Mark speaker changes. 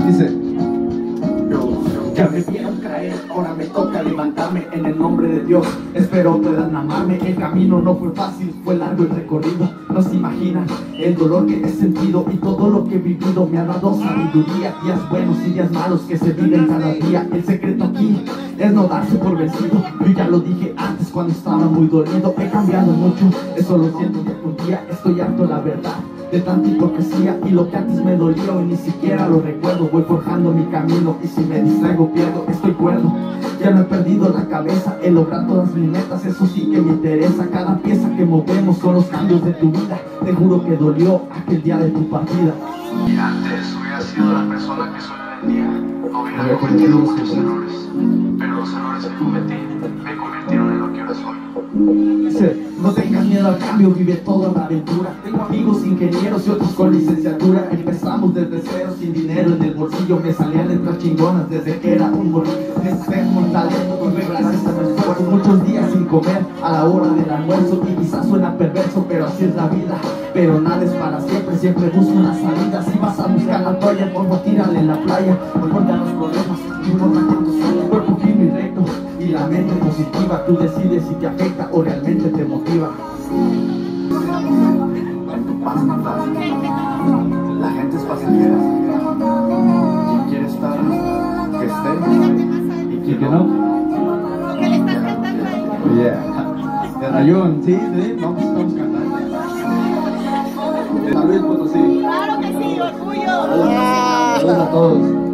Speaker 1: Dice:
Speaker 2: ya me vieron caer, ahora me toca levantarme en el nombre de Dios. Espero puedan amarme. El camino no fue fácil, fue largo el recorrido. No se imaginan el dolor que he sentido y todo lo que he vivido. Me ha dado sabiduría, días buenos y días malos que se viven cada día. El secreto aquí es no darse por vencido. Yo ya lo dije antes cuando estaba muy dolido. He cambiado mucho, eso lo siento día por día. Estoy harto, la verdad, de tanta hipocresía, y lo que antes me dolió y ni siquiera lo recuerdo. Voy forjando mi camino y si me distraigo pierdo. Estoy cuerdo, ya no he perdido la cabeza en lograr todas mis metas, eso sí que me interesa. Cada pieza que movemos son los cambios de tu vida. Te juro que dolió aquel día de tu partida.
Speaker 3: Y antes hubiera sido la persona que soy hoy en día. No hubiera cometido muchos errores, pero los errores que cometí me convirtieron en lo que ahora soy.
Speaker 2: Dice: no tengas miedo al cambio, vive toda la aventura. Tengo amigos ingenieros y otros con licenciatura. Empezamos desde cero, sin dinero en el bolsillo. Me salían letras chingonas desde que era un bolillo. Tengo un talento que fue gracias a mi esfuerzo. Muchos días sin comer a la hora del almuerzo. Y quizás suena perverso, pero así es la vida. Pero nada es para siempre, siempre busco una salida. Si vas a buscar la toalla, por favor tírale en la playa. No importan los problemas, no importa cuántos años. Cuerpo firme y recto y la mente positiva. Tú decides si te afecta o realmente te motiva.
Speaker 3: La gente es pasajera. Quien quiere estar, que esté.
Speaker 1: ¿Y que no?
Speaker 4: ¿Qué le estás cantando ahí?
Speaker 1: Yeah. Ayúdenme, sí, estamos cantando. San Luis Potosí.
Speaker 4: Claro que sí, orgullo.
Speaker 1: Saludos a todos.